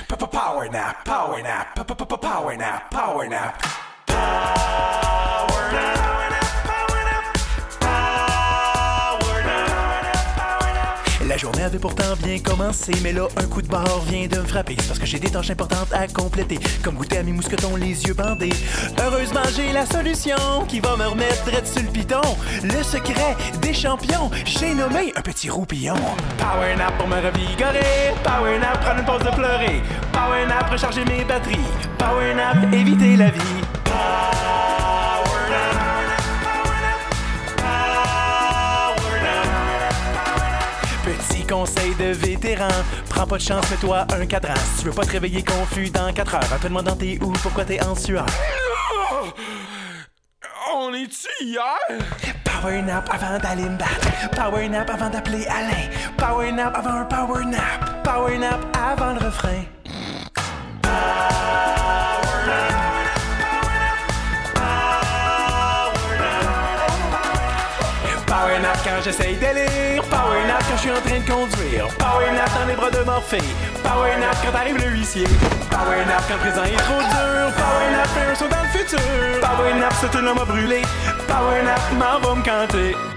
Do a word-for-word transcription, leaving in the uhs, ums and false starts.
Power nap, power nap, power nap, power nap. Power nap, power nap, power nap, power nap. La journée avait pourtant bien commencé, mais là, un coup de barre vient de me frapper. C'est parce que j'ai des tâches importantes à compléter, comme goûter à mes mousquetons les yeux bandés. Heureusement, j'ai la solution qui va me remettre direct sur le piton. Le secret des champions, j'ai nommé un petit roupillon. Power nap pour me revigorer, power nap, prendre une pause de pleurer, power nap, recharger mes batteries, power nap, éviter la vie. Power nap. Petit conseil de vétéran, prends pas de chance, mets-toi un cadran. Si tu veux pas te réveiller confus dans quatre heures, rappelle-moi dans tes où, pourquoi t'es en sueur. On est-tu hier? Power nap avant d'aller me battre, power nap avant d'appeler Alain, power nap avant un power nap, power nap avant le refrain. Power nap quand j'essaye d'élire, power nap quand je suis en train de conduire, power nap dans les bras de Morphée, power nap quand arrive le huissier, power nap quand le présent est trop dur, power nap fait un saut dans le futur, power nap ce tout l'homme m'a brûlé, power nap m'en va me canter.